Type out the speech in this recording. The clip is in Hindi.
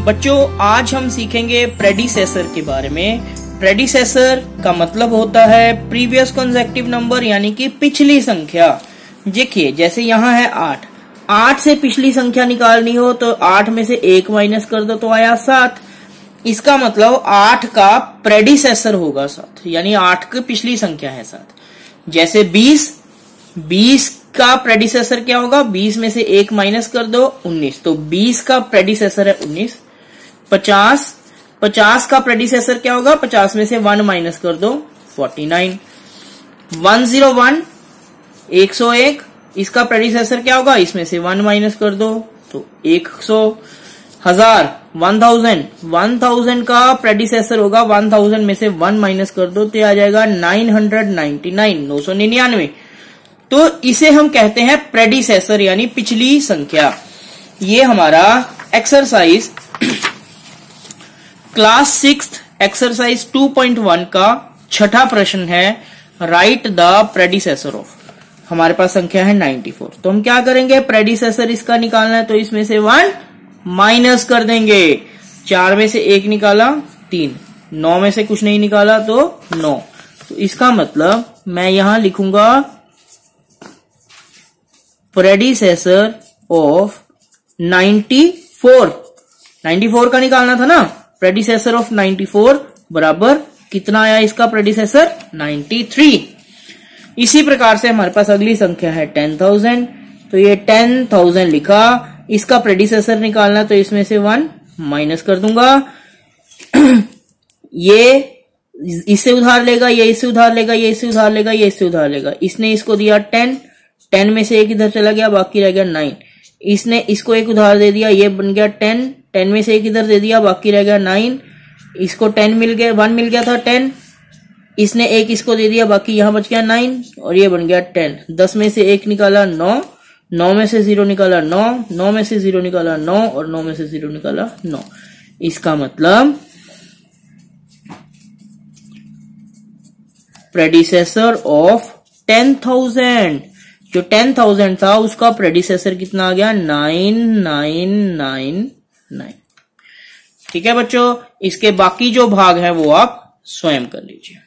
बच्चों आज हम सीखेंगे प्रेडिसेसर के बारे में। प्रेडिसेसर का मतलब होता है प्रीवियस कंसेक्टिव नंबर, यानी कि पिछली संख्या। देखिए जैसे यहाँ है 8 से पिछली संख्या निकालनी हो तो 8 में से 1 माइनस कर दो तो आया 7। इसका मतलब 8 का प्रेडिसेसर होगा 7, यानी 8 की पिछली संख्या है 7। जैसे 20 का प्रेडिसेसर क्या होगा, 20 में से 1 माइनस कर दो 19, तो 20 का प्रेडिसेसर है 19। 50 का प्रेडिसेसर क्या होगा, 50 में से 1 माइनस कर दो 49। 101 101, इसका प्रेडिसेसर क्या होगा, इसमें से 1 माइनस कर दो तो 100। 1000 का प्रेडिसेसर होगा, 1000 में से 1 माइनस कर दो तो आ जाएगा 999। तो इसे हम कहते हैं प्रेडिसेसर यानी पिछली संख्या। ये हमारा एक्सरसाइज क्लास 6 एक्सरसाइज 2.1 का छठा प्रश्न है। राइट द प्रेडिसेसर ऑफ, हमारे पास संख्या है 94। तो हम क्या करेंगे, प्रेडिसेसर इसका निकालना है तो इसमें से 1 माइनस कर देंगे। 4 में से 1 निकाला 3, 9 में से कुछ नहीं निकाला तो 9। तो इसका मतलब मैं यहां लिखूंगा प्रेडिसेसर ऑफ 94 का निकालना था ना। प्रेडिसेसर ऑफ 94 बराबर कितना आया इसका प्रेडिसेसर, 93। इसी प्रकार से हमारे पास अगली संख्या है 10,000। तो ये 10,000 लिखा, इसका प्रेडिसेसर निकालना तो इसमें से 1 माइनस कर दूंगा। ये इससे उधार लेगा, ये इससे उधार लेगा, ये इससे उधार लेगा, ये इससे उधार लेगा। इसने इसको दिया 10 में से 1 इधर चला गया, बाकी रह गया 9। इसने इसको एक उधार दे दिया, ये बन गया 10 में से 1 इधर दे दिया, बाकी रह गया 9। इसको 1 मिल गया था 10, इसने 1 इसको दे दिया, बाकी यहां बच गया 9 और ये बन गया 10। 10 में से 1 निकाला 9, 9 में से 0 निकाला 9, 9 में से 0 निकाला 9 और 9 में से 0 निकाला 9। इसका मतलब प्रेडिसेसर ऑफ 10,000, जो 10,000 था उसका प्रेडिसेसर कितना आ गया, 9999। ठीक है बच्चों, इसके बाकी जो भाग है वो आप स्वयं कर लीजिए।